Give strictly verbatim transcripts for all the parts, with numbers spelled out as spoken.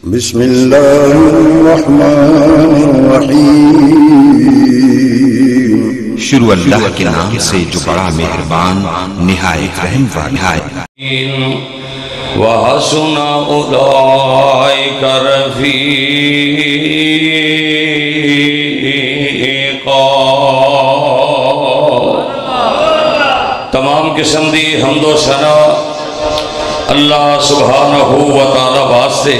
بسم اللہ الرحمن الرحیم شروع اللہ کے نام سے جو بڑا مہربان نہایت رحم والا ہے۔ وَحَسُنَ أُولَئِكَ رَفِيقًا۔ تمام قسم دی حمد و ثنا اللہ سبحانہ و تعالی واسطے،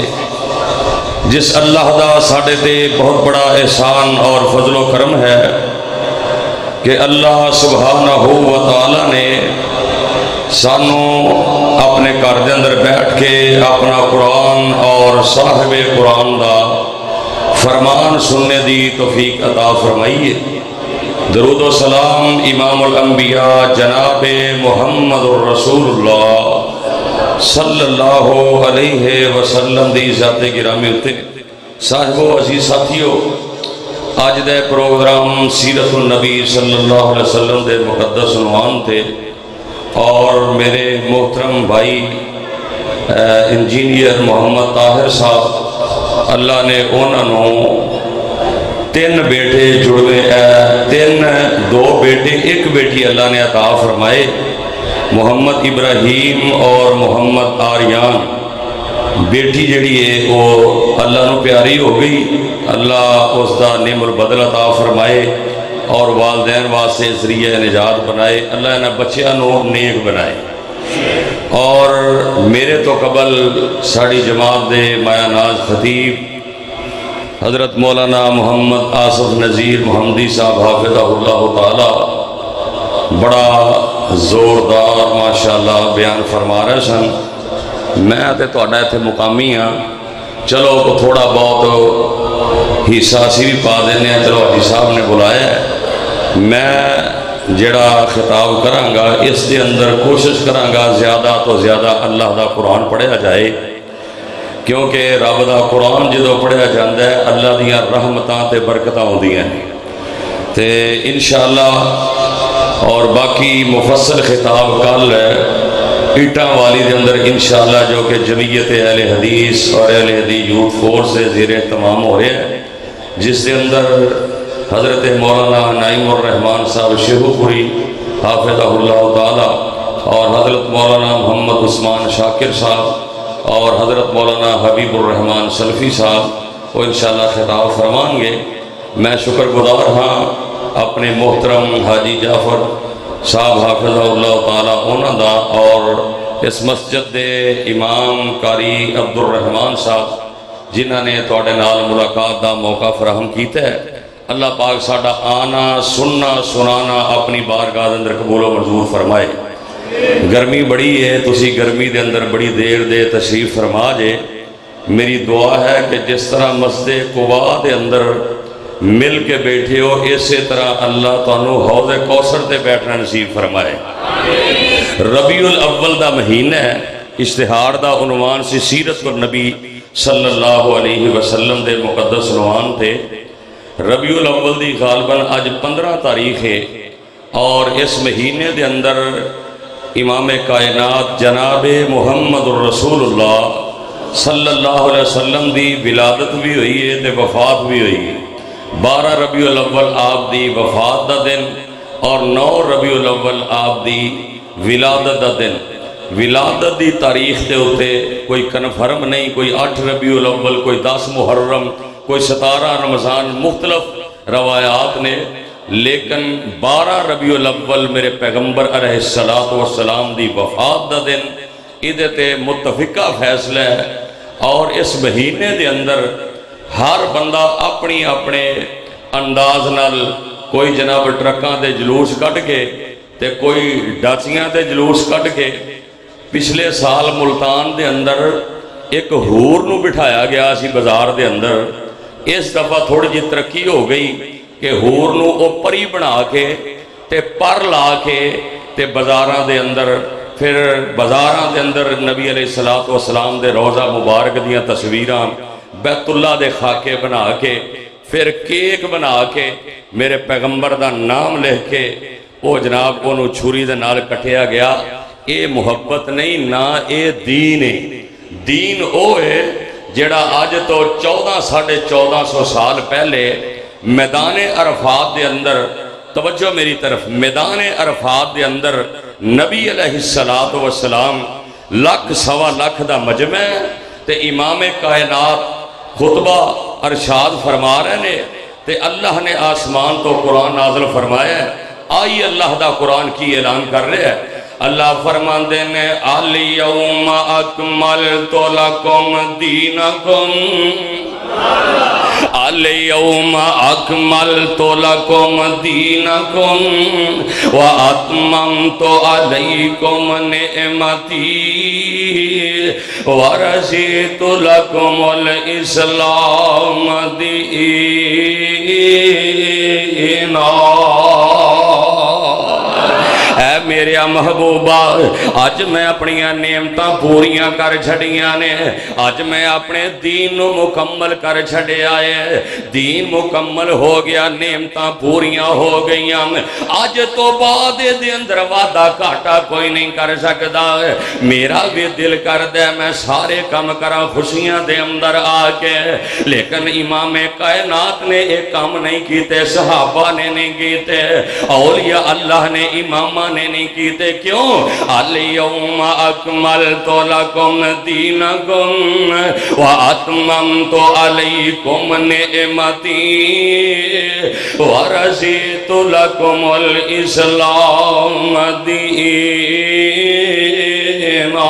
جس اللہ دا ساڑے تے بہت بڑا احسان اور فضل و کرم ہے کہ اللہ سبحانہ و تعالی نے سانو اپنے گھر دے اندر بیٹھ کے اپنا قرآن اور صاحب قرآن دا فرمان سننے دی توفیق عطا فرمائیے۔ درود و سلام امام الانبیاء جناب محمد الرسول اللہ صلی اللہ علیہ وسلم دی ذات گرامی ہوتے۔ صاحب و عزیز ساتھیو، آج دے پروگرام سیرت النبی صلی اللہ علیہ وسلم دے مقدس عنوان تھے، اور میرے محترم بھائی انجینئر محمد طاہر صاحب، اللہ نے انہوں تین بیٹے جڑوے تین دو بیٹے ایک بیٹی اللہ نے عطا فرمائے، محمد ابراہیم اور محمد آریان۔ بیٹی جڑی ہے وہ اللہ نو پیاری ہو گئی، اللہ اس دا نعم البدل عطا فرمائے اور والدین واسطے ذریعہ نجات بنائے، اللہ نے بچیاں نو نیک بنائے۔ اور میرے تو قبل ساڑی جماعت دے مایا ناز خطیب حضرت مولانا محمد آصف نذیر محمدی صاحب حافظہ اللہ تعالی بڑا زوردار ماشاءاللہ بیان فرما رہے سن۔ میں تے تہاڈا ایتھے مقامی ہاں، چلو تھوڑا بہت حصہ اسی بھی پا دینے ہیں، چلو حاجی صاحب نے بلایا ہے۔ میں جڑا خطاب کرانگا اس دے اندر کوشش کرانگا زیادہ تو زیادہ اللہ دا قرآن پڑھیا جائے، کیونکہ رب دا قرآن جدو پڑھیا جاندہ ہے اللہ دیاں رحمتاں تے برکتاں ہوندی ہیں تے انشاءاللہ۔ اور باقی مفصل خطاب کل ہے ایٹاں والی دے اندر انشاءاللہ، جو کہ جمعیت اہل حدیث اور اہل حدیث یوتھ فورس سے زیر اہتمام ہو رہے ہیں، جس دے اندر حضرت مولانا نعیم الرحمان صاحب شیخو پوری حافظہ اللہ تعالی اور حضرت مولانا محمد عثمان شاکر صاحب اور حضرت مولانا حبیب الرحمان سلفی صاحب وہ انشاءاللہ خطاب فرمان گے۔ میں شکر گزار ہاں اپنے محترم حاجی جعفر صاحب حافظہ اللہ تعالیٰ اونا دا، اور اس مسجد دے امام قاری عبد الرحمان صاحب جنہاں نے توڑے نال ملاقات دا موقع فراہم کیتا ہے۔ اللہ پاک ساڑا آنا سننا سنانا اپنی بارگاہ دے اندر قبول و منظور فرمائے۔ گرمی بڑی ہے، تسی گرمی دے اندر بڑی دیر دے تشریف فرما جے۔ میری دعا ہے کہ جس طرح مسجد قباء دے اندر مل کے بیٹھے ہو، اسی طرح اللہ تانوں حوض کوثر تے بیٹھنا نصیب فرمائے۔ ربیع الاول دا مہینہ ہے، اشتہار دا عنوان سی سیرت النبی صلی اللہ علیہ وسلم دے مقدس عنوان تھے۔ ربیع الاول دی غالباً آج پندرہ تاریخ ہے، اور اس مہینے دے اندر امام کائنات جناب محمد الرسول اللہ صلی اللہ علیہ وسلم دی ولادت بھی ہوئی ہے تے وفات بھی ہوئی ہے۔ بارہ ربیع الاول آپ دی وفات دا دن اور نو ربیع الاول آپ دی ولادت دا دن۔ ولادت دی تاریخ دے ہوتے کوئی کنفرم نہیں، کوئی آٹھ ربیع الاول، کوئی دس محرم، کوئی ستارہ رمضان، مختلف روایات نے، لیکن بارہ ربیع الاول میرے پیغمبر علیہ السلام دی وفات دا دن، ادھے تے متفقہ فیصلہ ہے۔ اور اس مہینے دے اندر ہر بندہ اپنی اپنے انداز نال، کوئی جناب ٹرکاں دے جلوس کٹ کے تے کوئی ڈاچیاں دے جلوس کٹ کے۔ پچھلے سال ملتان دے اندر ایک حور نو بٹھایا گیا سی بازار دے اندر، اس دفعہ تھوڑی جی ترقی ہو گئی کہ حور نو او پری بنا کے تے پر لا کے تے بازاراں دے اندر، پھر بازاراں دے اندر نبی علیہ السلام دے روضہ مبارک دیاں تصویراں بیت اللہ دے خاکے بنا کے، پھر کیک بنا کے میرے پیغمبر دا نام لکھ کے وہ جناب انہوں چھری دے نال کٹیا گیا۔ اے محبت نہیں، نہ اے دین ہے۔ دین او ہے جڑا آج تو چودہ ساڑھے چودہ سو سال پہلے میدان عرفات دے اندر، توجہ میری طرف، میدان عرفات دے اندر نبی علیہ السلام لکھ سوا لکھ دا مجمع تے امام کائنات خطبہ ارشاد فرما رہے نے تے اللہ نے آسمان تو قرآن نازل فرمایا ہے۔ آئی اللہ دا قرآن کی اعلان کر رہے ہیں۔ اللہ فرماندے نے الیوم اکملت لکم دینکم، الیوم اکملت لکم دینکم واتممت علیکم نعمتی ورضیت لکم الاسلام دینا۔ اے میرے محبوبہ، آج میں اپنی نعمتاں پوریاں کر چھڑیاں نے، آج میں اپنے دین نو مکمل کر چھڑے آئے، دین مکمل ہو گیا، نعمتاں پوریاں ہو گئیاں، آج تو بعد دے اندر وعدہ کاٹا کوئی نہیں کر سکتا۔ میرا بھی دل کر دے میں سارے کم کرا خوشیاں دے اندر آ کے، لیکن امام کائنات نے ایک کام نہیں کیتے، صحابہ نے نہیں کیتے، اولیاء اللہ نے، امامہ نے نہیں کیتے۔ کیوں؟ الیوم اکملت لکم دینکم واتممت علیکم نعمتی ورضیت لکم الاسلام دینا۔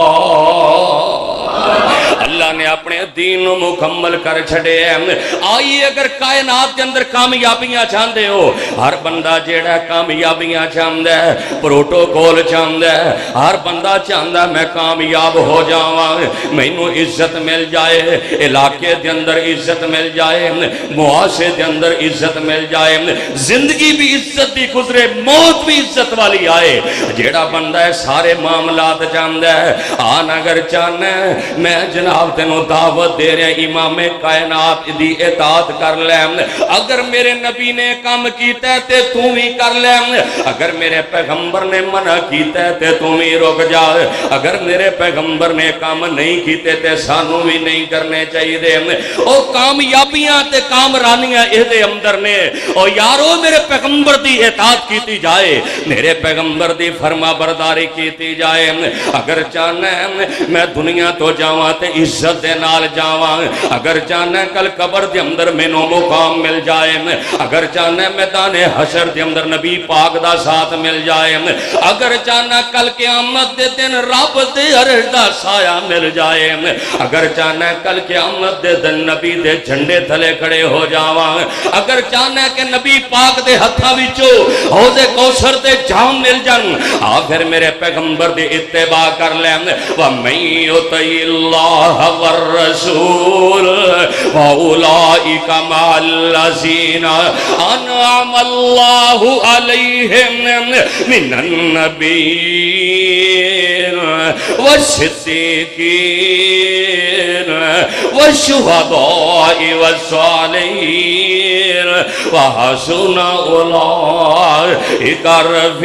اللہ نے اپنے دین مکمل کر چھڑے ہیں۔ آئیے اگر کائنات کے اندر کامیابیاں چاہندے ہو، ہر بندہ جیڑا کامیابیاں چاہندہ ہے، پروٹوکول چاہندہ ہے، ہر بندہ چاہندہ ہے میں کامیاب ہو جاواں، مینوں عزت مل جائے، علاقے دے اندر عزت مل جائے، معاشرے دے اندر عزت مل جائے، زندگی بھی عزت دی گزرے، موت بھی عزت والی آئے۔ جیڑا بندہ ہے سارے معاملات چاہندہ ہے۔ آن اگر چاہنا ہے میں جناب تینوں دعوت دے رہے امام کائنات دی اطاعت کر لے، اگر میرے نبی نے کام کیتا ہے تے تو بھی کر لے، اگر میرے پیغمبر نے منع کیتا ہے تے تو بھی رک جا، اگر میرے پیغمبر نے کام نہیں کیتے تے سانوں بھی نہیں کرنے چاہیے دے۔ او کامیابیاں تے کامرانیاں اے دے اندر نے، او یارو میرے پیغمبر دی اطاعت کیتی جائے، میرے پیغمبر دی فرما برداری کیتی جائے۔ اگر چاہنا ہے میں دنیا تو جاواں تے عزت دے نال جاواں، اگر چاہنا ہے کل قبر دے اندر مینوں مقام مل جائے، اگر چاہنا ہے میدان حشر دے اندر نبی پاک دا ساتھ مل جائے، اگر چاہنا کل قیامت دے دن رب دے عرش دا سایہ مل جائے، اگر چاہنا ہے کل قیامت دے دن نبی دے جھنڈے تھلے کھڑے ہو جاواں، اگر چاہنا ہے کہ نبی پاک دے ہتھاں وچوں حوض کوثر دے جام مل جان، آ پھر میرے پیغمبر دی اتباع کر لے۔ وَمَن يُطِعِ اللَّهَ وَالرَّسُولَ فَأُولَئِكَ مَعَ الَّذِينَ أَنْعَمَ اللَّهُ عَلَيْهِم مِّنَ النَّبِيِّينَ وَالصِّدِّيقِينَ وَالشُّهَدَاءِ وَالصَّالِحِينَ وَحَسُنَ أُولَئِكَ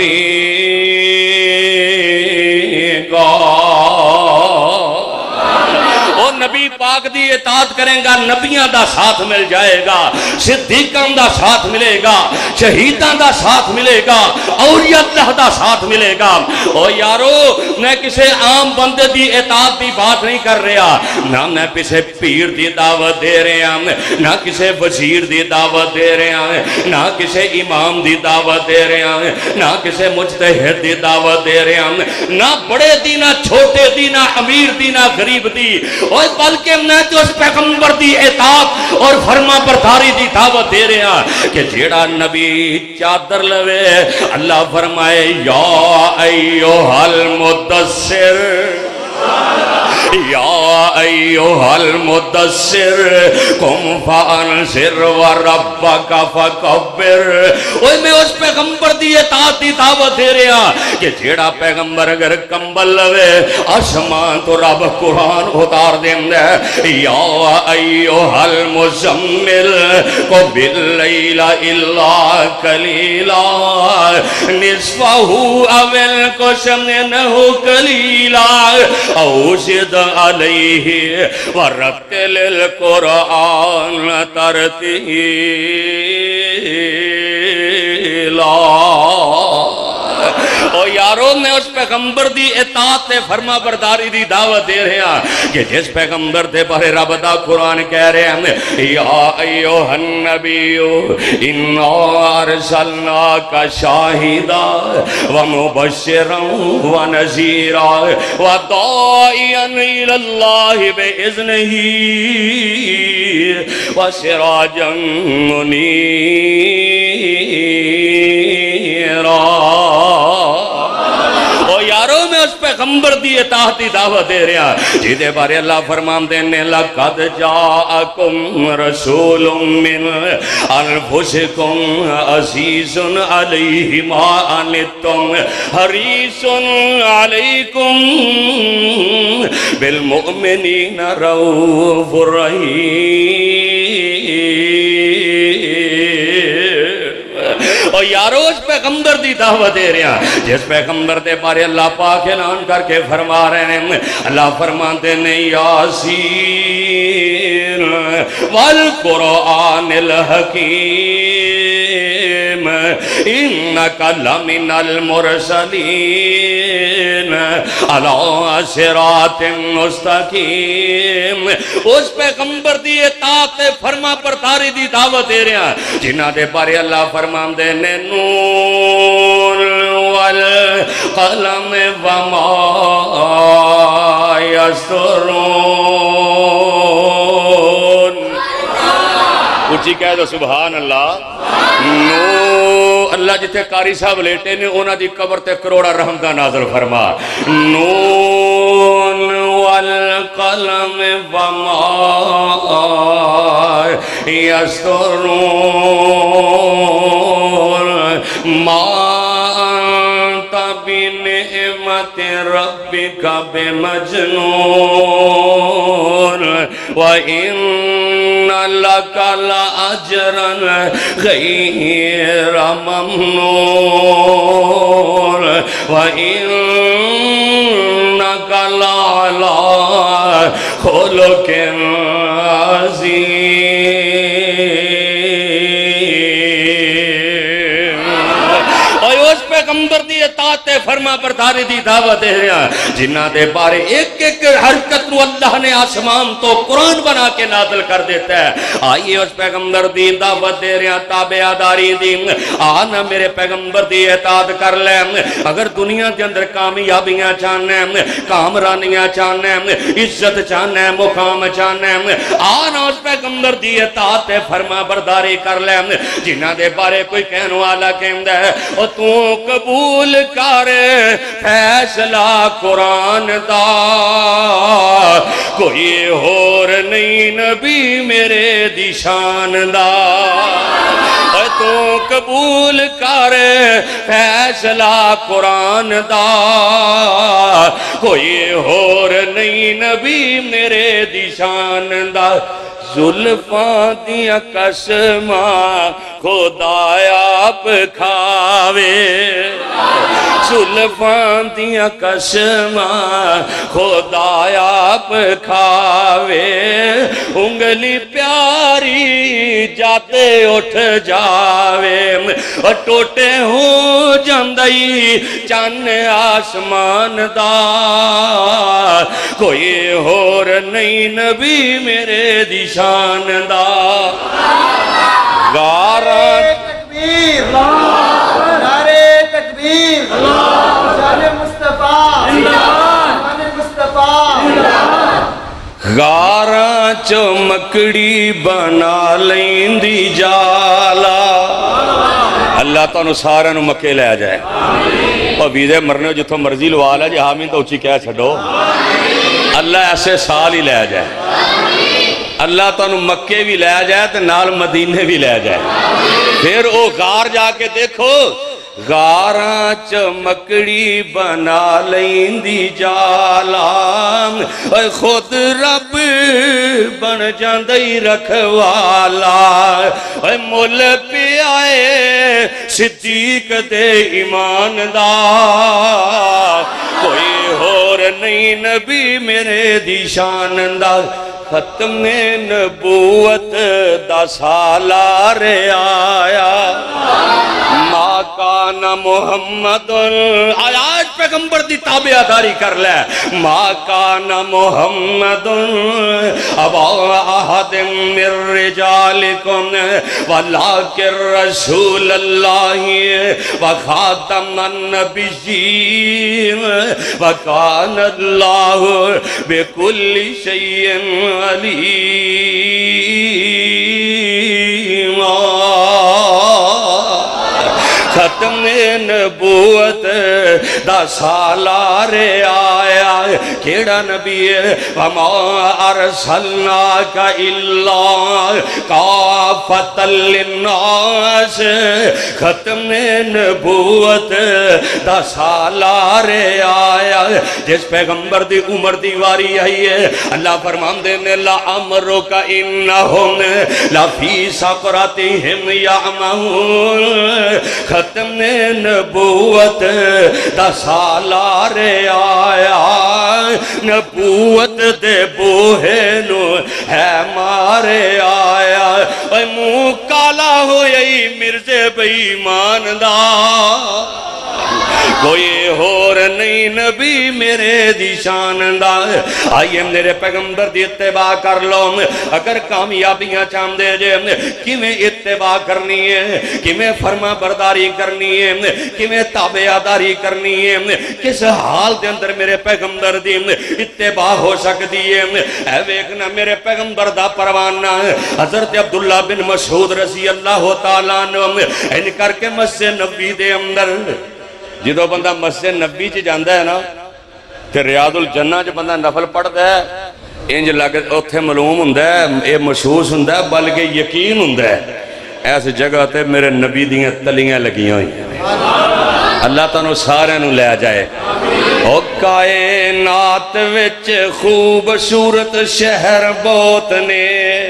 رفیقا۔ نبی پاک دی اطاعت کریں گا، نبیاں دا ساتھ مل جائے گا، صدیقان دا ساتھ ملے گا، شہیدان دا ساتھ ملے گا، اولیاء اللہ دا ساتھ ملے گا۔ او یارو میں کسے عام بندے دی اطاعت دی بات نہیں کر رہا، نہ میں کسے پیر دی دعوت دے رہا، نہ کسے وزیر دی دعوت دے رہا، نہ کسے امام دی دعوت دے رہا، نہ کسے مجتہد دی دعوت دے رہا، نہ بڑے دی نہ چھوٹے دی نہ امیر دی نہ غریب دی، اور بلکہ میں تو اس پیغمبر دی اطاعت اور فرما برداری دی دعوت دے رہا کہ جیڑا نبی چادر لوے، اللہ فرمائے یا ایوہ المدثر یا ایوہ المدثر قم فانذر وربک فکبر۔ اوہ میں اس پیغمبر دی اطاعت دی دعوت دے رہا کہ جیڑا پیغمبر اگر کمبل لوے آسمان تو رب قرآن اتار دیندے، یا ایوہ المزمل قم باللیل الا قلیلا نصفہ او انقص منہ قلیلا او زد علیہ ورتل القرآن ترتیلا۔ او یارو میں اس پیغمبر دی اطاعت فرما برداری دی دعوت دے رہے ہیں کہ جس پیغمبر دے بارے رب دا قرآن کہہ رہے ہیں یا ایوہ النبیو انا ارسلناک شاہدا ومبشرا ونذیرا وداعیا الی اللہ باذنہ وسراجا منیرا۔ میں اس پیغمبر دی اطاعتی دعوت دے رہا جیدے بارے اللہ فرمان دینے لَقَدْ جَاءَكُمْ رَسُولٌ مِّنْ أَنفُسِكُمْ عَزِيزٌ عَلَيْهِ مَا عَنِتُّمْ حَرِيصٌ عَلَيْكُمْ بِالْمُؤْمِنِينَ رَءُوفٌ رَحِيمٌ۔ اور یارو اس پیغمبر دی دعوت دے رہے ہیں جس پیغمبر دے بارے اللہ پاک اعلان کر کے فرما رہے ہیں اللہ فرماتے ہیں یاسین والقرآن الحکیم انک لمن المرسلین علی صراط مستقیم۔ اس پیغمبر دی اطاعت فرما برداری دی دعوت دے رہے ہیں جنہ دے بارے اللہ فرماتے ہیں نون والقلم وما یسطرون۔ اچھی کہہ دو سبحان اللہ۔ نو اللہ جتے قاری صاحب لیٹے نے اونا دی قبر تے کروڑا رحمتہ نازل فرما۔ نون والقلم وما یسطرون ما انت بنعمت ربک بمجنون وَإِنَّ لَكَ لَأَجْرًا غَيْرَ مَمْنُونٍ وَإِنَّكَ لَعَلَىٰ خُلُقٍ عَظِيمٍ۔ اور اس پیغمبر دی اطاعت فرما برداری دی دعوت دے رہے ہیں جنہ دے بارے ایک ایک حرکت نو اللہ نے آسمان تو قرآن بنا کے نازل کر دیتا ہے۔ آئیے اس پیغمبر دی دعوت دے رہے ہیں تابعداری دی، آنا میرے پیغمبر دی اطاعت کر لے۔ اگر دنیا کے اندر کامیابیاں چاہنے ہیں، کامرانیاں چاہنے ہیں، عزت چاہنے ہیں، مقام چاہنے ہیں، آنا اس پیغمبر دی اطاعت فرما برداری کر لے جنہ دے بارے کوئی کہنے والا کہندہ ہے اور تو قبول کر فیصلہ قرآن دا، کوئی اور نہیں نبی میرے دی شان دا۔ تو قبول کر فیصلہ قرآن دا، کوئی اور نہیں نبی میرے دی شان دا۔ زلفاں دیا قسماں خدایا آپ کھاوے، زلفاں دیا قسماں خدایا آپ کھاوے، انگلی پیاری جاتے اٹھ جاوے، اور ٹوٹے ہوں جاندائی چان آسمان دا، کوئی اور نہیں نبی میرے دی شان دا۔ غارت تکبیر نعرے تکبیر شان مصطفیٰ شان مصطفیٰ۔ غاراں چو مکڑی بنا لیندی جالا، اللہ تانو سارا نو مکے لے جائے اور ویزے مرنے جتوں مرضی لوالا جی حامین تو اچھی کہہ چھڑو، اللہ ایسے سال ہی لے جائے، اللہ تانو مکے بھی لے جائے تو نال مدینے بھی لے جائے۔ پھر او غار جا کے دیکھو، غاراں چمکڑی بنا لیندی جالا، اے خود رب بن جاندئی رکھوالا، اے مول پہ آئے صدیق دے ایمان دا، کوئی ہور نہیں نبی میرے دی شان دا ختم نبوت دا سالار آیا ما کان محمد آج پیغمبر دی تابعہ داری کر لے ما کان محمد ابا احد من رجالکم ولکن رسول اللہ وخاتم النبیین وکان اللہ بکل شیء علیم ختم نبوت دا سالار آیا کیڑا نبی وما ارسلناک الا کافۃ للناس ختم نبوت دا سالار آیا جس پیغمبر دی عمر دی واری آئی ہے اللہ فرمان دینے لَعَمْرُكَ إِنَّهُمْ لَفِي سَقْرَتِهِمْ يَعْمَهُونَ ختم نبوت دا سالار آیا نبوت دے بوہے نو ہے مارے آیا اے مو کالا ہوئی مرزے بیمان دا کوئی ہور نہیں نبی میرے دی شان دا آئیے میرے پیغمبر دی اتباع کر لو اگر کامیابیاں چاہم دے جے کیویں اتباع کرنی ہے کیویں فرما برداری کرنی ہے کیویں تابعداری کرنی ہے کس حال دے اندر میرے پیغمبر دی اتباع ہو سکتی ہے اے ویکنا میرے پیغمبر دا پروانہ حضرت عبداللہ بن مسعود رضی اللہ تعالیٰ عنہ ان کر کے مسجد نبی دے اندر جدو بندہ مسجد نبی چی جاندہ ہے نا کہ ریاض الجنہ جو بندہ نفل پڑھتا ہے انج لگے اتھے معلوم ہوندہ ہے اے محسوس ہوندہ ہے بلکہ یقین ہوندہ ہے ایسے جگہ تے میرے نبی دیاں تلیاں لگیاں ہوئی اللہ تانو سارے نو لے جائے او کائنات وچ خوبصورت شہر بہت نے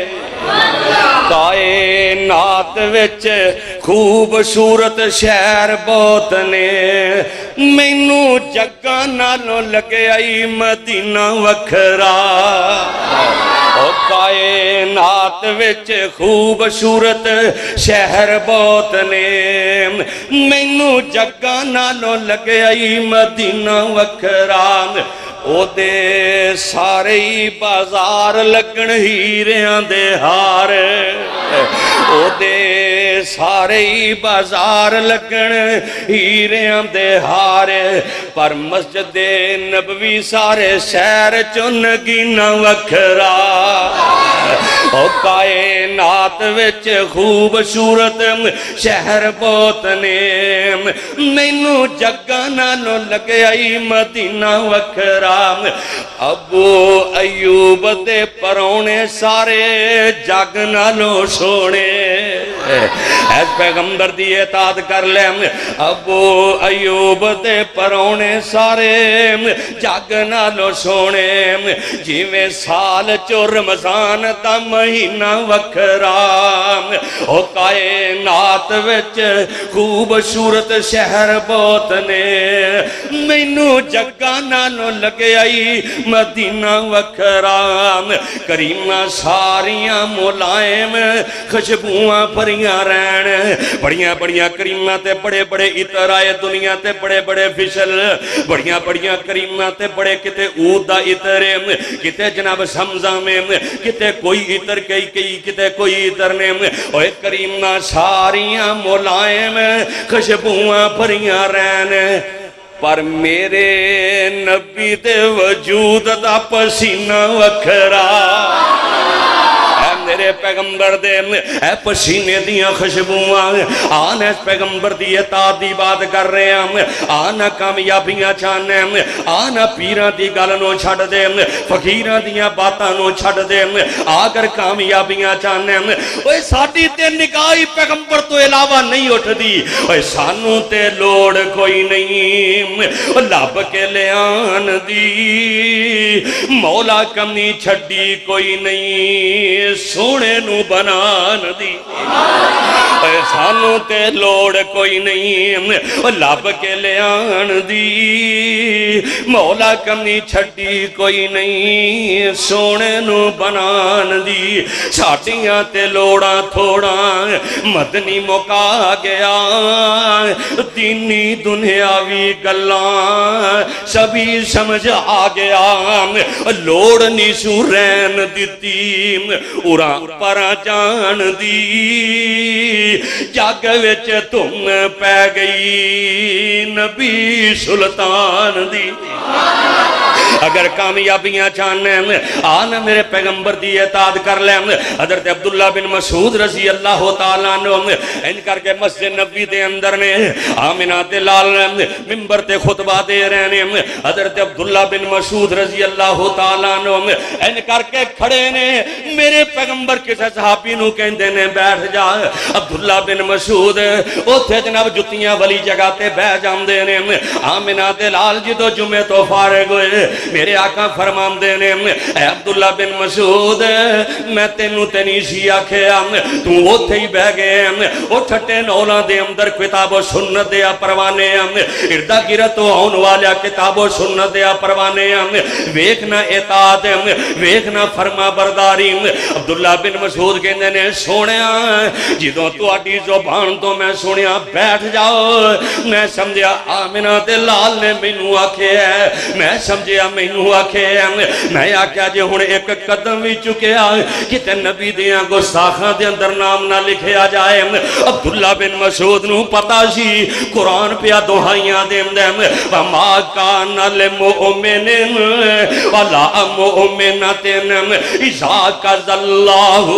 کائنات وچ خوبصورت شہر بہت نے مینوں جگہ نالوں لگے آئی مدینہ وکھرا او کائنات وچ خوبصورت شہر بہت نے مینوں جگہ نالوں لگے آئی مدینہ وکھرا او دے سارے بازار لگن ہیریاں دے ہار او دے سارے بازار لگن ہیریاں دے ہار پر مسجد نبوی سارے شہر چنگینا وکھرا او کائنات وچ خوبصورت شہر بہت نے مینوں جگہ نالوں لگے آئی مدینہ وکھرا ابو ایوب دے پرونے سارے جگ نالوں سونے ایس پیغمبر دی اطاعت کر لے ابو ایوب دے پرونے سارے جگ نالوں سونے جیویں سال چو رمضان دا مہینہ وکھرا او کائنات وچ خوبصورت شہر بہت نے مینوں جگہ نالوں لگے آئی مدینہ وکھرام کریمہ ساریاں ملائم خوشبوئاں پریاں رہن بڑیاں بڑیاں کریمہ تے بڑے بڑے عطر آئے دنیا تے بڑے بڑے فشل بڑیاں بڑیاں کریمہ تے بڑے کتے اودا عطر کتے جناب سمزہ میں کتے کوئی عطر کئی کئی کتے کوئی عطر نے اوہ کریمہ ساریاں ملائم خوشبوئاں پریاں رہن پر میرے نبی دے وجود دا پسینہ وکھرا اے میرے پیغمبر دے اے پسینے دیاں خوشبوئاں آن اس پیغمبر دی اطاعت دی بات کر رہے ہیں آنا کامیابیاں چاہنے ہیں آنا پیران دی گالنوں چھڑ دے فقیران دیاں باتانوں چھڑ دے آگر کامیابیاں چاہنے ہیں اوہ ساڑی تے نگاہی پیغمبر تو علاوہ نہیں اٹھ دی اوہ سانوں تے لوڑ کوئی نہیں لب کے لے آن دی مولا کمی چھڑی کوئی نہیں سونے نو بنان دی سانو تے لوڑ کوئی نہیں لب کے لے آن دی مولا کمی چھٹی کوئی نہیں سونے نو بنان دی ساٹیاں تے لوڑا تھوڑا مدنی مکا گیا دینی دنیاوی گلاں سبھی سمجھ آ گیا لوڑ نی سورین دیتی اُرا پرا جان دی جگ وچ تم پہ گئی نبی سلطان دی اگر کامیابیاں چاہنے آنا میرے پیغمبر دی اطاعت کر لیں حضرت عبداللہ بن مسعود رضی اللہ تعالیٰ عنہ ان کر کے مسجد نبی دے اندر نے آمنہ دلال ممبر تے خطبہ دے رہنے حضرت عبداللہ بن مسعود رضی اللہ تعالیٰ عنہ ان کر کے کھڑے نے میرے پیغمبر کسے صحابی نو کہندے نے بیٹھ جا عبداللہ بن مسعود اوتھے جناب جتیاں والی جگہ تے بہ جاندے نے آمنہ دلال جدو جمعے تو فارغ ہوئے میرے آقا فرمان دینے اے عبداللہ بن مسعود میں تینوں تینی سی آکھیا تو وہ تھے ہی بہ گئے وہ ٹھٹے نولا دے اندر کتاب و سنت دیا پروانے اردہ گرت و ہون والا کتاب و سنت دیا پروانے ویکھنا اطاعت ویکھنا فرما برداری عبداللہ بن مسعود کہندے نے سونیا جدوں تو اڈی زبان تو میں سونیا بیٹھ جاؤ میں سمجھیا آمنہ تے لال نے مینوں آکھے ہے میں سمجھیا مینوں آکھے میں آکھیا جے ہن ایک قدم بھی چکیا کتے نبی دیاں گستاخاں دے اندر نام نہ لکھیا جائے عبداللہ بن مسعود نو پتا سی قرآن پیا دہائیاں دیندے وما کان للمؤمن ولا مؤمنۃ اذا قضى الله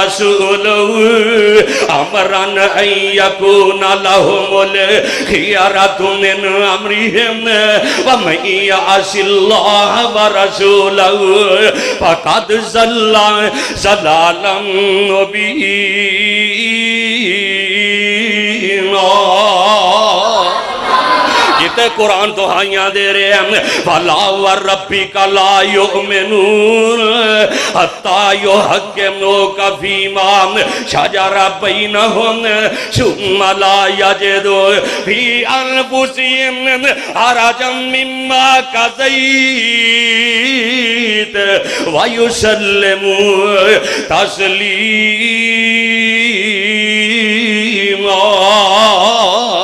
ورسوله امرا ان يكون لهم الخيرة من امرهم ومن يعص الله ورسوله فقد ضل ضلالا مبينا جتے قرآن دہائیاں دے رہے ہیں فَلَا وَرَبِّكَ لَا يُؤْمِنُونَ حَتَّى يُحَكِّمُوكَ فِيمَا شَجَرَ بَيْنَهُمْ ثُمَّ لَا يَجِدُوا فِي أَنفُسِهِمْ حَرَجًا مِّمَّا قَضَيْتَ وَيُسَلِّمُوا تَسْلِيمًا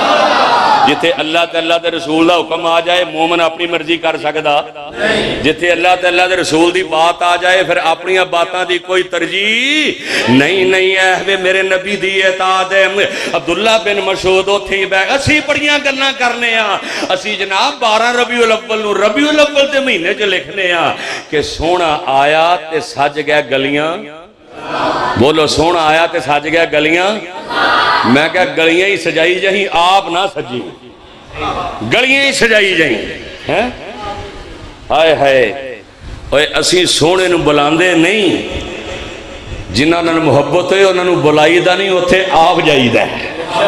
جتے اللہ تعالیٰ دے رسول دا حکم آ جائے مومن اپنی مرضی کر سکدا جتے اللہ تعالیٰ دے رسول دی بات آ جائے پھر اپنی باتاں دی کوئی ترجیح نہیں نہیں ہے میرے نبی دی اطاعت ہے عبداللہ بن مسعود اوتھے ہی بیٹھ اسی بڑیاں گلاں کرنے ہاں اسی جناب بارہ ربیع الاول نو ربیع الاول دے مہینے چ لکھنے ہاں کہ سونا آیا تے سج گیا گلیاں بولو سونا آیا تے سج گیا گلیاں میں کہا گلیاں ہی سجائی جائیں آپ نہ سجی گلیاں ہی سجائی جائیں ہائے ہائے اسی سونے نو بلاندے نہیں جنہاں نہ محبت ہے انہوں نے بلائی دا نہیں اتھے آپ جائی دا ہے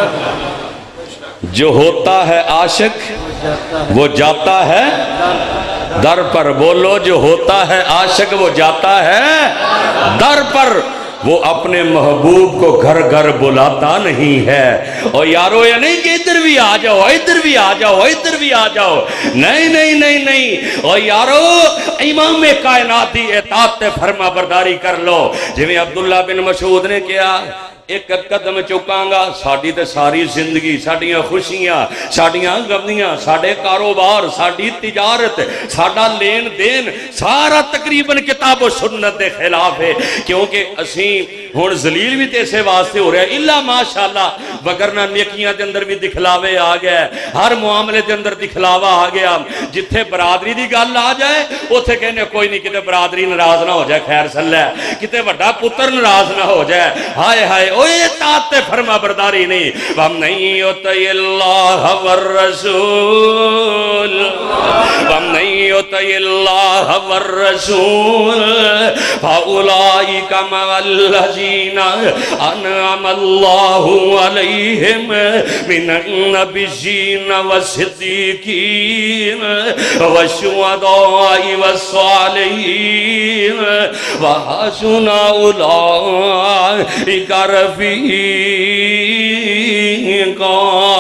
جو ہوتا ہے عاشق وہ جاتا ہے در پر بولو جو ہوتا ہے عاشق وہ جاتا ہے در پر وہ اپنے محبوب کو گھر گھر بلاتا نہیں ہے اور یارو یا نہیں کہ ادھر بھی آ جاؤ ادھر بھی آ جاؤ ادھر بھی آ جاؤ نہیں نہیں نہیں نہیں اور یارو امام کائناتی اطاعت فرما برداری کر لو جویں عبداللہ بن مسعود نے کیا ایک قدم چکاں گا ساڑی تے ساری زندگی ساڑیاں خوشیاں ساڑیاں غمیاں ساڑے کاروبار ساڑی تجارت ساڑا لین دین سارا تقریباً کتاب و سنت دے خلاف ہے کیونکہ اسیں ہون ذلیل بھی تیسے واسطے ہو رہے ہیں اللہ ماشاءاللہ وگرنہ نیکیاں دے اندر بھی دکھلاوے آ گیا ہر معاملے دے اندر دکھلاوا آ گیا جتھے برادری دی گل آ جائے اوتھے کہنے کوئی نہیں کتے برادری ناراض نہ ہو جائے خیر صلی کتے وڈا پتر ناراض نہ ہو جائے ہائے ہائے اوے اطاعت فرما برداری نہیں وَمَن يُطِعِ اللَّهَ وَالرَّسُولَ وَمَن يُطِعِ اللَّهَ وَالرَّسُولَ فَأُولَئِكَ مَعَ الَّذِينَ أَنْعَمَ اللَّهُ عَلَيْهِمْ مِنَ النَّبِيِّينَ وَالصِّدِّيقِينَ وَالشُّهَدَاءِ وَالصَّالِحِينَ وَحَسُنَ أُولَئِكَ رفیقا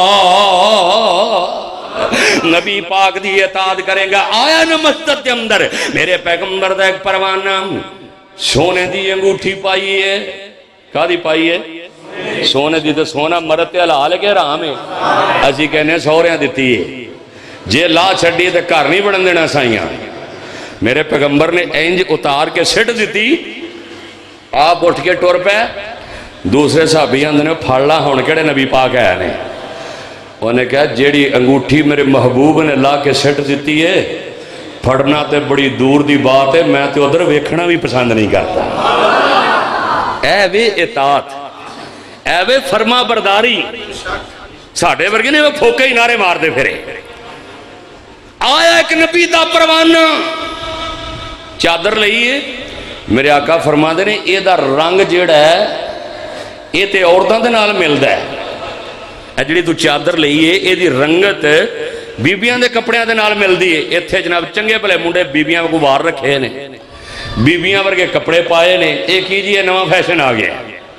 نبی پاک دی اطاعت کریں گا. آیا نا مسجد کے اندر میرے پیغمبر دا ایک پروانہ سونے دی انگوٹھی پائی ہے. کہا دی پائی ہے؟ سونے دی تو سونا مرتے حلال کے رام ہے. اسی کہنے سوریاں دیتی ہے جے لا چھڑی تے گھر نہیں بڑھن دینا سائیاں. میرے پیغمبر نے اینج اتار کے سٹ دیتی. آپ اٹھ کے ٹور پہ دوسرے صحابی اندر نے پھاڑلا ہون کڑے نبی پاک آیا نے. انہوں نے کہا جیڑی انگوٹھی میرے محبوب نے لا کے سٹ دیتی ہے پھڑنا تے بڑی دور دی بات ہے. میں تے ادھر ویکھنا بھی پسند نہیں کرتا. اے وے اطاعت اے وے فرما برداری. ساڑھے ورگے نے وہ پھوکے ہی نعرے مار دے پھرے. آیا ایک نبی دا پروانہ چادر لئیے. میرے آقا فرما دے نے اے دا رنگ جیڑا ہے اے تے عورتاں دے نال ملدا ہے. اے جڑی تو چادر لئیے اے دی رنگت بیبیاں دے کپڑیاں دے نال مل دیئے. ایتھے جناب چنگے بھلے منڈے بیبیاں کو بار رکھے نے بیبیاں ورگے کپڑے پائے نے. ایک ہی جی نواں فیشن آ گیا.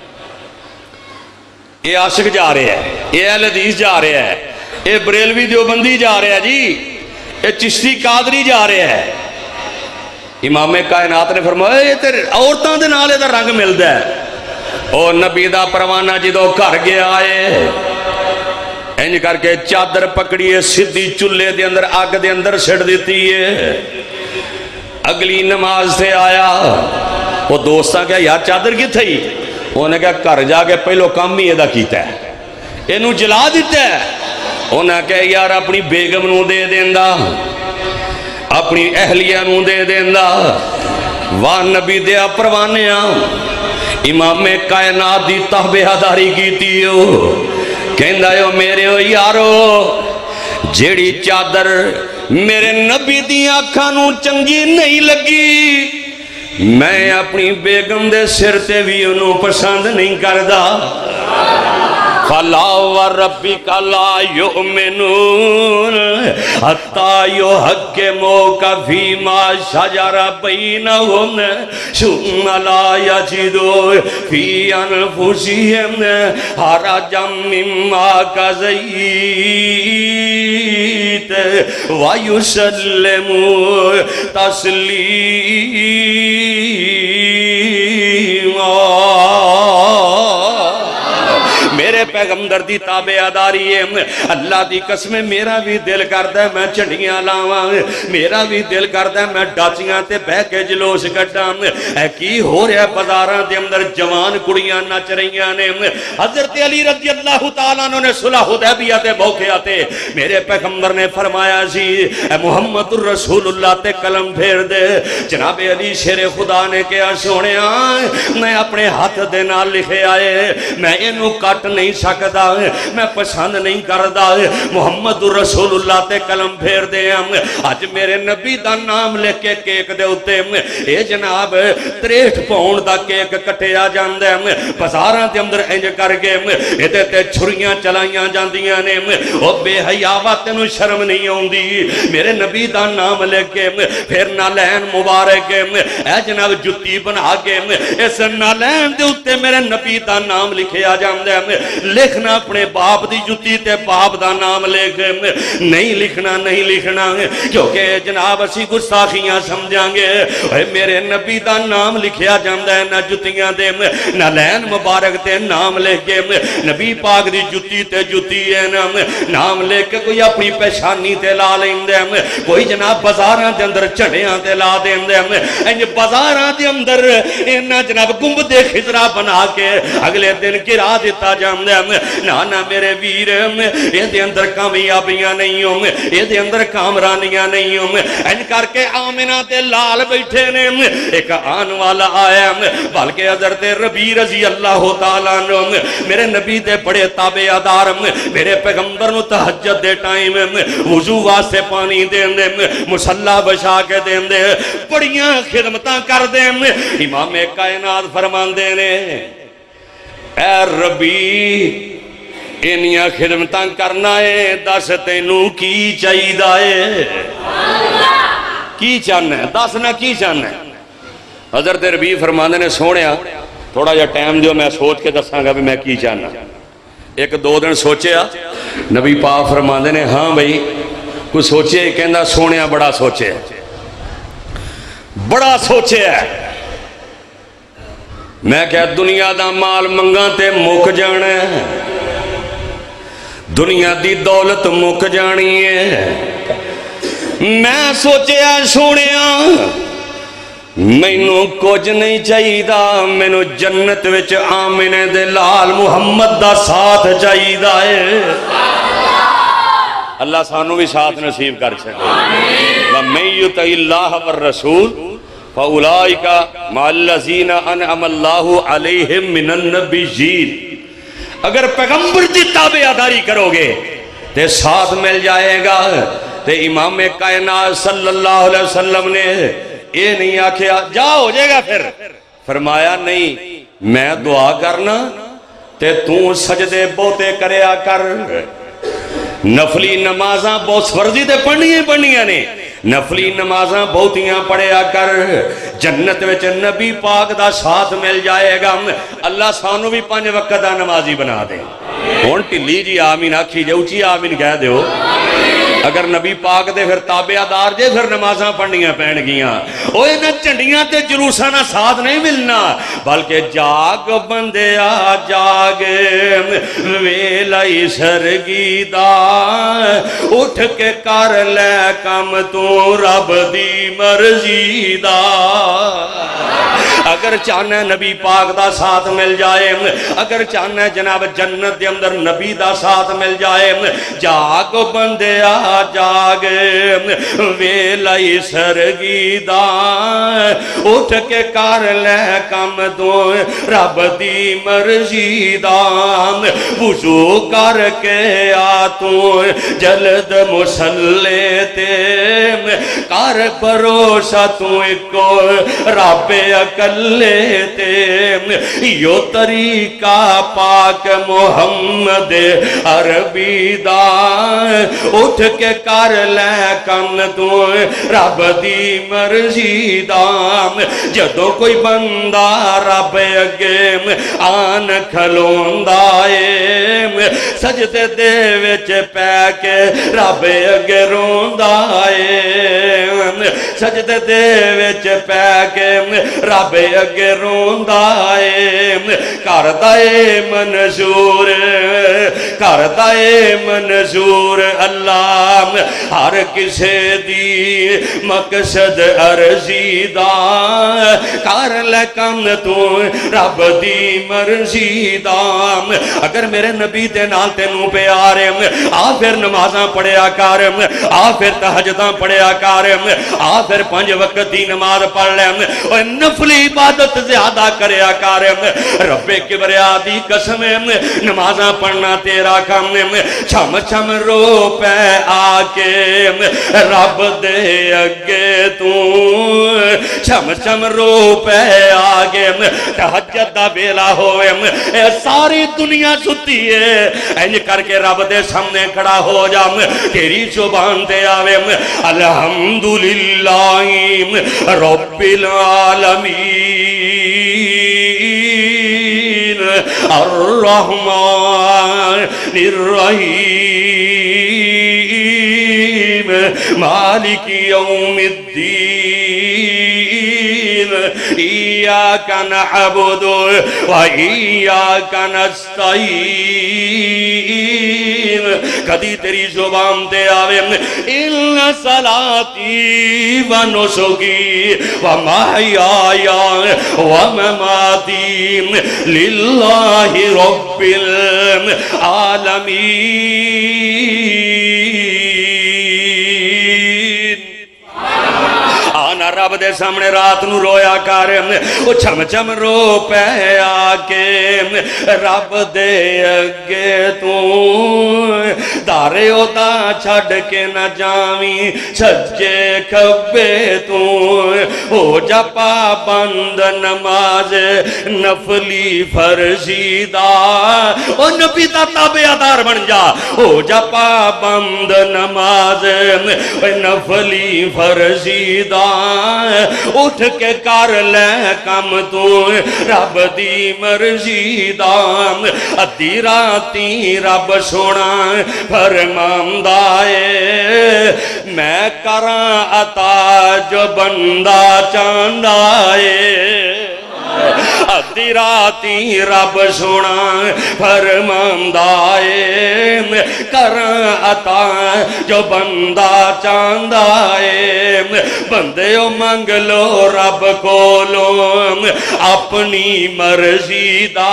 اے عاشق جا رہے ہیں, اے اہل حدیث جا رہے ہیں, اے بریلوی دیوبندی جا رہے ہیں جی, اے چشتی قادری جا رہے ہیں. امام کائنات نے فرمایا یہ تیرے عورتاں دے نالے دا رنگ ملدا ہے. او نبی دا پروانہ جدو گھر گیا آئے انج کر کے چادر پکڑیے سدھی چولہے دے اندر آگ دے اندر سڑ دیتی ہے. اگلی نماز سے آیا وہ دوستاں کہا یار چادر کی تھی. انہوں نے کہا گھر جا کے پہلو کام ہی ادا کیتا ہے اینو جلا دیتا ہے. انہوں نے کہا یار اپنی بیگم نو دے دیندہ اپنی اہلیہ نو دے دیندہ. واہ نبی دیا پروانیاں امام کائنات دی تحبیہ داری کی تیو کہندہ یو میرے ہو یارو جیڑی چادر میرے نبی دی آنکھانوں چنگی نہیں لگی میں اپنی بیگم دے سر تے بھی انہوں پسند نہیں کردہ. فَلَا وَرَبِّكَ لَا يُؤْمِنُونَ حَتَّى يُحَكِّمُوكَ فِيمَا شَجَرَ بَيْنَهُمْ ثُمَّ لَا يَجِدُوا فِي أَنفُسِهِمْ حَرَجًا مِّمَّا قَضَيْتَ وَيُسَلِّمُوا تَسْلِيمًا. میرے پیغمبر دی تابع داری ہے. اللہ دی قسم میرا بھی دل کردہ ہے میں چڑھیاں لاواں, میرا بھی دل کردہ ہے میں ڈاچیاں تے بہ کے جلوس کٹاں. اے کی ہو رہا ہے بازاراں دے اندر جوان کڑیاں نچ رہیاں نے. حضرت علی رضی اللہ تعالیٰ عنہ نے صلح حدیبیہ تے موقع آتے میرے پیغمبر نے فرمایا سی اے محمد الرسول اللہ تے قلم پھیر دے. جناب علی شیر خدا نے کہا سونیا میں اپنے ہاتھ دے نال لکھے آئے میں انہوں کٹ نہیں سکتا میں پسند نہیں کردہ. محمد رسول اللہ تے قلم پھیر دے. آج میرے نبی دا نام لے کے کیک دے ہوتے اے جناب تریٹھ پاؤنڈ دا کیک کٹے آ جاندے بازاراں دے اندر انج کر کے ایدے تے چھریاں چلائیاں جاندیاں نے. او بے حیاوا تینوں شرم نہیں ہوندی میرے نبی دا نام لے کے پھر نالین مبارک اے جناب جتی بنا کے اس نالین دے ہوتے میرے نبی دا نام لکھے آ جاندے. لکھنا اپنے باپ دی جتی تے باپ دا نام لکھ نہیں لکھنا نہیں لکھنا کیونکہ جناب اسی گستاخیاں سمجھاں گے. میرے نبی دا نام لکھیا جاندہ ہے نہ جتیاں دے نہ لین مبارک تے نام لکھ کے نبی پاک دی جتی تے جتی ہے نام لکھ کے کوئی اپنی پیشانی تے لا لیں دے کوئی جناب بازاراں دے اندر چڑھیاں تے لا دیں دے انج بازاراں دے اندر انہا جناب گمب دے خضرہ بنا کے اگلے دن گرا دیتا جاندے نانا میرے ویر یہ دے اندر کامیابیاں نہیں ہوں یہ دے اندر کامرانیاں نہیں ہوں. ان کر کے آمنہ تے لال بیٹھے نے ایک آن والا آیا بلکہ حضرت ربی رضی اللہ تعالیٰ عنہ میرے نبی دے بڑے تابع دار میرے پیغمبر نو تہجد دے ٹائم وضو واسطے پانی دین دے مسلح بچا کے دین دے بڑیاں خدمتاں کر دے. امام کائنات فرمان دے نے اے ربی انیاں خدمتاں کرنا ہے دس تینوں کی چاہید آئے کی چاہنا ہے دس نہ کی چاہنا ہے. حضرت ربی فرماندے نے سونیا تھوڑا جا ٹائم دیو میں سوچ کے دساں گا بھی میں کی چاہنا ایک دو دن سوچے نبی پاک فرماندے نے ہاں بھئی کوئی سوچے کہندہ سونیا بڑا سوچے بڑا سوچے ہے میں کہ دنیا دا مال منگاں تے مک جانا ہے دنیا دی دولت مک جانی ہے میں سوچے سونیا مینوں کچھ نہیں چاہیدا مینوں جنت وچ آمنے دے لال محمد دا ساتھ چاہیدا ہے اللہ سانو بھی ساتھ نصیب کر چھڑے وَمَن يُطِعِ اللَّهَ وَالرَّسُولَ فَأُولَٰئِكَ مَعَ الَّذِينَ أَنْعَمَ اللَّهُ عَلَيْهِمْ مِنَ النَّبِيِّينَ اگر پیغمبر دی تابعداری کرو گے تے ساتھ مل جائے گا تے امام کائنات صلی اللہ علیہ وسلم نے یہ نہیں آکھیا جا ہو جائے گا پھر فرمایا نہیں میں دعا کرنا تے تو سجدے بوتے کریا کر نفلی نمازاں بہت فرضی تے پڑھنی پڑھنیاں نے نفلی نمازاں بہتیاں پڑھیا کر جنت وچ نبی پاک دا ساتھ مل جائے گا اللہ سانو بھی پانچ وقت دا نمازی بنا دے ہون ٹلی جی آمین آکھی جے اچھی آمین کہہ دے ہو اگر نبی پاک دے پھر تابعدار جے پھر نمازاں پڑھنیاں پہن گیاں اوہ نہ چنڈیاں تے جلوساں نہ ساتھ نہیں ملنا بلکہ جاگ بندیا جاگ ویلائی سرگی دا اٹھ کے کر لے کم تو رب دی مرضی دا اگر چاہنا نبی پاک دا ساتھ مل جائے اگر چاہنا جناب جنت دے اندر نبی دا ساتھ مل جائے جاگ بندیا جاگ ویلائی سرگی دا اٹھ کے کر لے کم تو رب دی مرضی دا وضو کر کے آ تو جلد مسلے تے کر بھروسہ تو ایکو رب اکلے تے یو طریقہ پاک محمد عربی دا اٹھ کے کر لے کم تو رب دی مرضی دا جدو کوئی بندہ رب اگے آن کھلوندا اے سجدے دے وچ پے کے رب اگے روندا اے سجدے دے وچ پے کے رب اگے روندا اے کردا اے منظور کردا اے منظور اللہ ہر کسے دی مقصد عرضی دا کر لے کم تو رب دی مرضی دا اگر میرے نبی دے نال تینوں پیارے آ پھر نمازاں پڑھیا کر آ پھر تہجداں پڑھیا کر آ پھر پانچ وقت دی نماز پڑھ لے اور نفلی عبادت زیادہ کریا کر رب کبریا دی قسم نمازاں پڑھنا تیرا کم چھم چھم رو پہ آکے رب دے اگے تو چھم چھم رو پہ آگے تہجد دا بیلا ہوئے ساری دنیا ستی ہے انج کر کے رب دے سامنے کھڑا ہو جا تیری زبان دے آوے الحمدللہ رب العالمین الرحمن الرحیم مالک یوم الدین ایاک نعبد و ایاک نستعین کدی تیری زبان دے آوے ان صلاتی و نسکی و محیایا و مماتی للہ رب العالمین آنا رب دے سامنے رات نو رویا کر او چھم چھم رو پہ آکے رب دے اگے تو دارے ہوتا چھڑ کے نہ جاویں سجے کھبے تو ہو جا پابند نماز نفلی فرضیدہ او نبی دا تابعدار بن جا ہو جا پابند نماز نفلی فرضیدہ اٹھ کے کر لے کم تو رب دی مرضی دا ادھی راتی رب سونا فرماندا اے میں کراں عطا جو بندہ چاہندا اے ادھی راتی رب سونا فرماندا اے کراں عطا جو بندہ چاہندا اے بندیو منگ لو رب کولو اپنی مرضی دا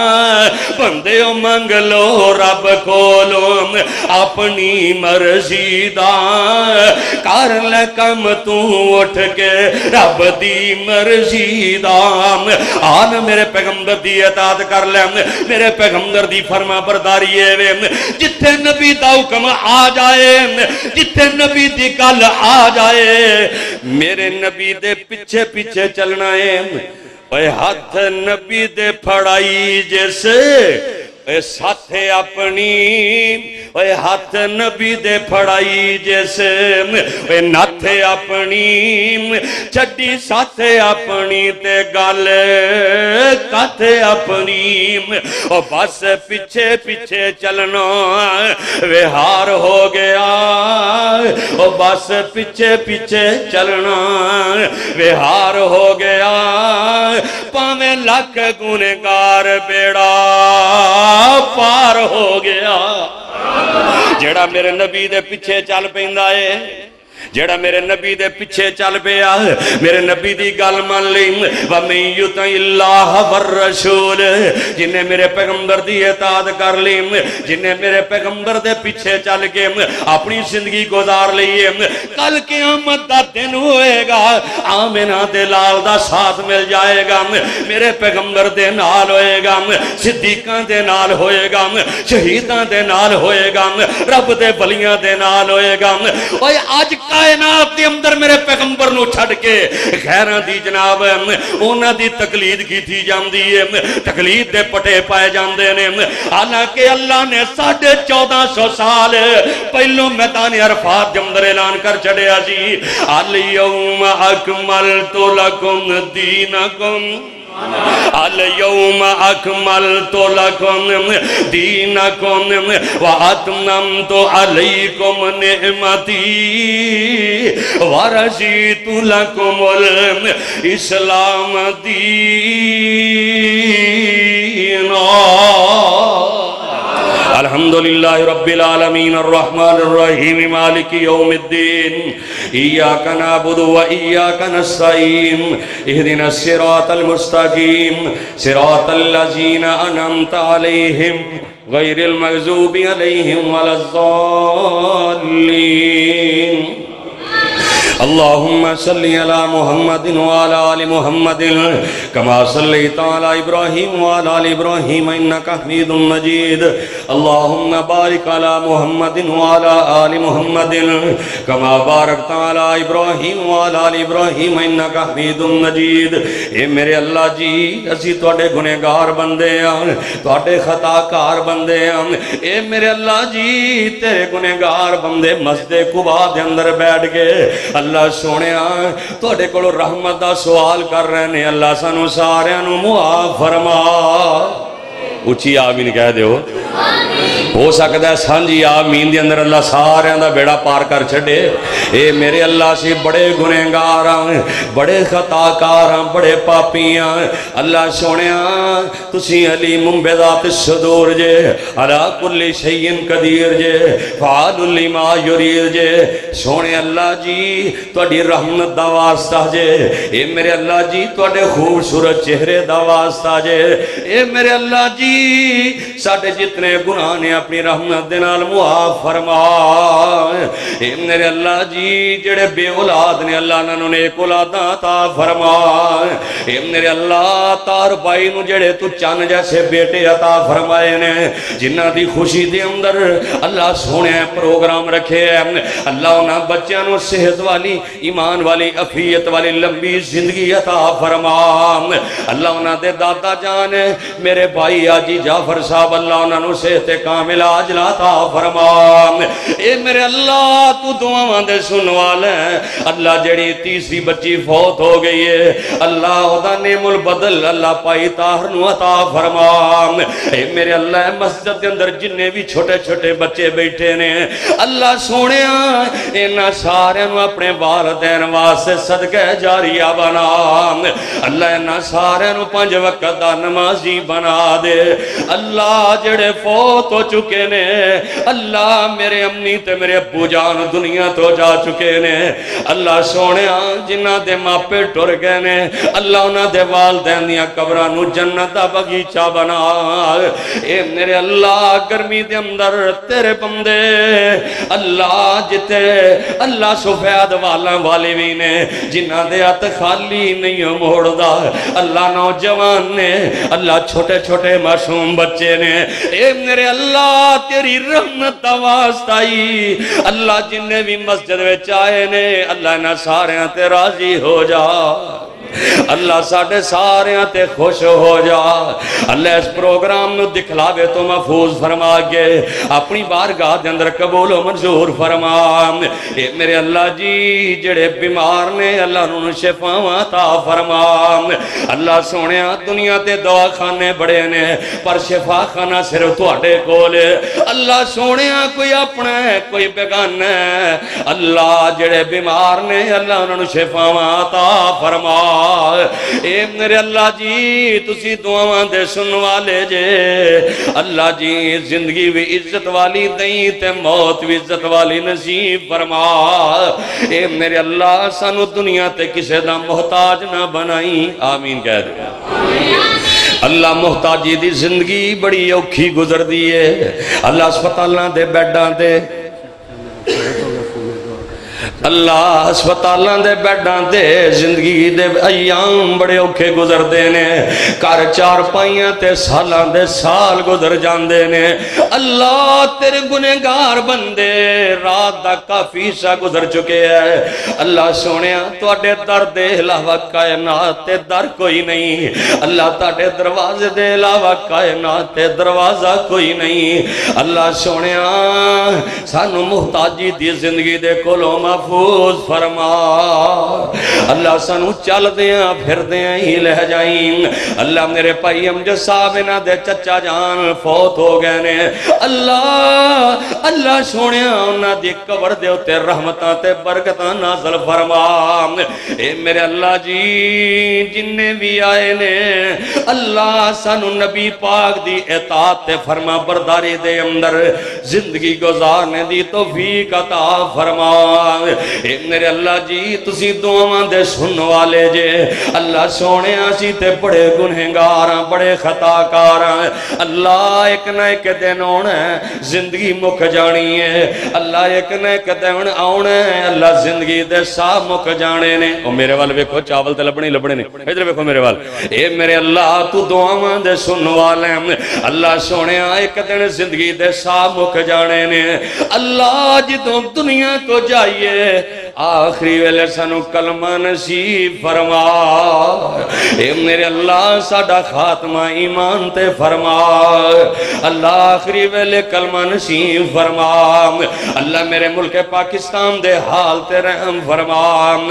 بندیو منگ لو رب کولو اپنی مرضی دا کر لے کم تو اٹھ کے رب دی مرضی دا آن میرے پیغمبر دی اطاعت کر لے میرے پیغمبر دی فرما برداری ہے جتھے نبی دا حکم آ جائے جتھے نبی دی گل آ جائے میرے نبی دے پیچھے پیچھے چلنا ہے اے ہاتھ نبی دے پھڑائی جیسے اے ساتھے اپنی اے ہاتھ نبی دے پھڑائی جیسے اے ناتھے اپنی چھڑی ساتھے اپنی تے گال کاتھے اپنی او بس پیچھے پیچھے چلنا وہار ہو گیا او بس پیچھے پیچھے چلنا وہار ہو گیا پاویں لاکھ گنہگار بیڑا پار ہو گیا جیڑا میرے نبی دے پیچھے چل پیندا ہے جیڑا میرے نبی دے پیچھے چل پیا میرے نبی دی گل مان لی وَمَن يُطِعِ اللَّهَ وَالرَّسُولَ جنہیں میرے پیغمبر دی اطاعت کر لی جنہیں میرے پیغمبر دے پیچھے چل کے اپنی زندگی گزار لئیے کل قیامت دا دن ہوئے گا آمنہ دے لال دا ساتھ مل جائے گا میرے پیغمبر دے نال ہوئے گا صدیقاں دے نال ہوئے گا شہیداں دے نال ہوئے گا رب دے ولیاں دے نال ہوئے گا اوہ آج کائنات دے اندر میرے پیغمبر نو چھڑ کے غیرہ دی جناب اونا دی تقلید کی تھی جام دیئے تقلید دے پٹے پائے جام دینے حالانکہ اللہ نے ساڑھے چودہ سو سال پہلو میدان عرفات جمدر اعلان کر چڑھے آجی الیوم اکملت لکم دینکم اليوم اکملت لکم دینکم واتممت علیکم نعمتی ورضیت لکم الاسلام دینا الحمدللہ رب العالمین الرحمن الرحیم مالک یوم الدین ایاک نعبد و ایاک نستعین اہدنا الصراط المستقیم صراط الذین انعمت علیہم غیر المغضوب علیہم ولا الضالین اللہم صلی علی محمد وعلی آل محمد کما صلیت علی ابراہیم وعلی آل ابراہیم انکا حمید مجید اللہم بارک علی محمد وعلی آل محمد کما بارکت علی ابراہیم وعلی آل ابراہیم انکا حمید مجید اے میرے اللہ جی اسی توڑے گنہگار بندے ہیں توڑے خطاکار بندے ہیں اے میرے اللہ جی تیرے گنہگار بندے مسجد قباء دے اندر بیٹھ گئے اللہ سونے آئے توڑے کو رحمت دا سوال کر رہے ہیں اللہ سانو سارے انو معاف فرما اچھی آمین کہہ دے ہو ہو سکتا ہے سانجی آمین دی اندر اللہ سارے اندہ بیڑا پار کر چھڑے اے میرے اللہ سے بڑے گنہگار ہیں بڑے خطاکار ہیں بڑے پاپی ہیں اللہ سونے آئے تسی علیم بذات الصدور جے علا کل شیئن قدیر جے فعال لما یرید جے سونے اللہ جی توڑی رحمت دا واسطہ جے اے میرے اللہ جی توڑے خوبصورت چہرے دا واسطہ جے اے میرے اللہ جی ساڑھے جتنے گناہ نے اپنی رحمت دے نال معاف فرما اے میرے اللہ جی جڑے بے اولاد نے اللہ انہاں نوں نیک اولاداں عطا فرما اے میرے اللہ تار بھائی نوں جڑے تو چن جیسے بیٹے عطا فرمائے نے جنہاں دی خوشی دے اندر اللہ سونے پروگرام رکھے ہیں اللہ انہاں بچیاں نوں صحت والی ایمان والی عافیت والی لمبی زندگی عطا فرما اللہ انہاں دے دادا جان میرے بھائی آجی جعفر صاحب اللہ انہاں نوں صحت کامل عاجل عطا فرما اے میرے اللہ تو دعاواں دے سن والا اللہ جڑی تیسری بچی فوت ہو گئی ہے اللہ خدا نعم البدل اللہ پائی طاہر نو عطا فرما اے میرے اللہ مسجد کے اندر جننے بھی چھوٹے چھوٹے بچے بیٹھے نے اللہ سونے انہاں سارے نو اپنے والدین واسطے صدقہ جاریہ بنا اللہ انہاں سارے نو پانچ وقت دا نمازی بنا دے اللہ جڑے فوت ہو چکے نے اللہ میرے امی تے میرے ابو جان دنیا تو جا چکے نے اللہ سونے جنہ دے ماپے ٹر گئے نے اللہ انہاں دے والدین دیاں قبراں نو جنت دا باغیچہ بنا اے میرے اللہ گرمی دے اندر تیرے بندے اللہ جتے اللہ سفید والا والی بھی نے جنہ دے ہاتھ خالی نہیں موڑ دا اللہ نوجوان نے اللہ چھوٹے چھوٹے معصوم بچے نے اے میرے اللہ تیری رحمت دا واسطہ ہی اللہ جننے بھی مسجد میں چاہے نے اللہ نہ سارے تے راضی ہو جا اللہ ساڑھے سارے تے خوش ہو جا اللہ اس پروگرام نو دکھلاوے تو محفوظ فرما کے اپنی بارگاہ دے اندر قبول و منظور فرما اے میرے اللہ جی جڑے بیمار نے اللہ انہوں شفاواں عطا فرما اللہ سونے دنیا تے دعا خانے بڑے نے پر شفا خانہ صرف تواڈے کول اللہ سونے کوئی اپنا ہے کوئی بیگانہ ہے اللہ جڑے بیمار نے اللہ انہوں شفاواں عطا فرما اے میرے اللہ جی تسی دعاواں دے سن والے جے اللہ جی زندگی بھی عزت والی دیں تے موت بھی عزت والی نصیب فرما اے میرے اللہ سانو دنیا تے کسے دا محتاج نہ بنائی آمین کہہ دے اللہ محتاجی دی زندگی بڑی اوکھی گزر دیئے اللہ اسپتالاں دے بیڈاں دے اللہ اسپتالاں دے بیڈاں دے زندگی دے ایام بڑے اوکھے گزر دینے کار چار پائیاں تے سالاں دے سال گزر جان دینے اللہ تیرے گنہگار بندے رات دا کافی سا گزر چکے ہیں اللہ سونیا تو اڈے در دے علاوہ کائنات تے در کوئی نہیں اللہ تاڑے دروازے دے علاوہ کائنات تے دروازہ کوئی نہیں اللہ سونیا سانو محتاجی دی زندگی دے کولو محفوظ فرما اللہ سانو چل دیاں پھر دیاں ہی لہ جائیں اللہ میرے پائی امجد صاحب نہ دے چچا جان فوت ہو گئے نے اللہ اللہ سونیا انہاں دی قبر دے ہوتے رحمتاں تے برکتاں نازل فرما اے میرے اللہ جی جننے بھی آئے نے اللہ سانو نبی پاک دی اطاعت تے فرما برداری دے اندر زندگی گزارنے دی توفیق عطا فرما اے میرے اللہ جی تسی دعاواں دے سن والے جے اللہ سونے آسی تے بڑے گنہگاراں بڑے خطاکاراں اللہ ایک نہ ایک دن ہونا ہے زندگی مک جانی ہے اللہ ایک نہ ایک دن آنا ہے اللہ زندگی دے ساہ مک جانے نے او میرے وال ویکھو چاول تے لبنے لبنے نے ادھر ویکھو میرے وال اے میرے اللہ تو دعاواں دے سن والے اللہ سونے ایک دن زندگی دے ساہ مک جانے نے اللہ جدوں دنیا کو جائیے آخری ویلے سانو کلمہ نصیب فرما اے میرے اللہ ساڑا خاتمہ ایمان تے فرما اللہ آخری ویلے کلمہ نصیب فرما اللہ میرے ملک پاکستان دے حال تے رحم فرما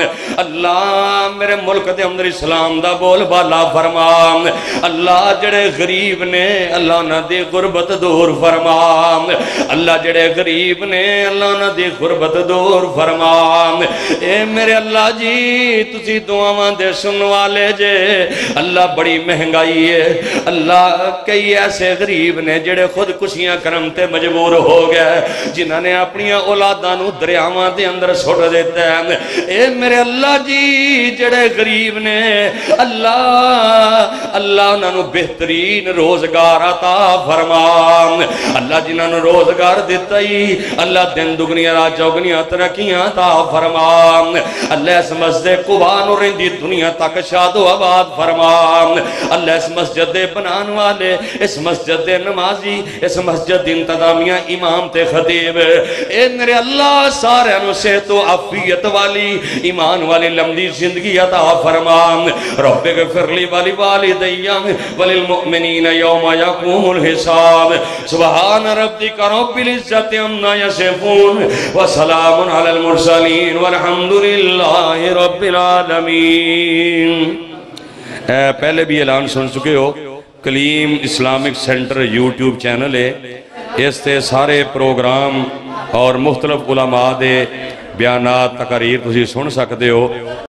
اللہ میرے ملک دے اندر اسلام دا بول بالا فرما اللہ جڑے غریب نے اللہ نہ دے غربت دور فرما اللہ جڑے غریب نے اللہ نہ دے غربت دور فرما اے میرے اللہ جی تسی دعاواں دے سن والے جے اللہ بڑی مہنگائی ہے اللہ کئی ایسے غریب نے جڑے خود کشیاں کرم تے مجبور ہو گئے جنہاں نے اپنی اولاداں نو دریاواں دے اندر سٹ دیتا ہے اے میرے اللہ جی جڑے غریب نے اللہ اللہ انہاں نو بہترین روزگار عطا فرما اللہ جنہاں نو روزگار دیتا ہی اللہ دن دگنیاں رات چوگنیاں ترقیاں عطا فرما اللہ اس مسجد قباء نو رہندی دنیا تک شاد و آباد فرما اللہ اس مسجد دے بنان والے اس مسجد دے نمازی اس مسجد انتظامیہ امام تے خطیب اے میرے اللہ سارے انو صحت و عافیت والی ایمان والی لمبی زندگی عطا فرما رب اغفر لی والی والدیہ وللمؤمنین یوم یقوم الحساب سبحان ربک رب العزت عما یصفون وسلام علی المرسلین والحمد للہ رب العالمین پہلے بھی اعلان سن چکے ہو Kaleem Islamic centre YouTube channel ہے اس تے سارے پروگرام اور مختلف علماء دے بیانات تقاریر تسی سن سکتے ہو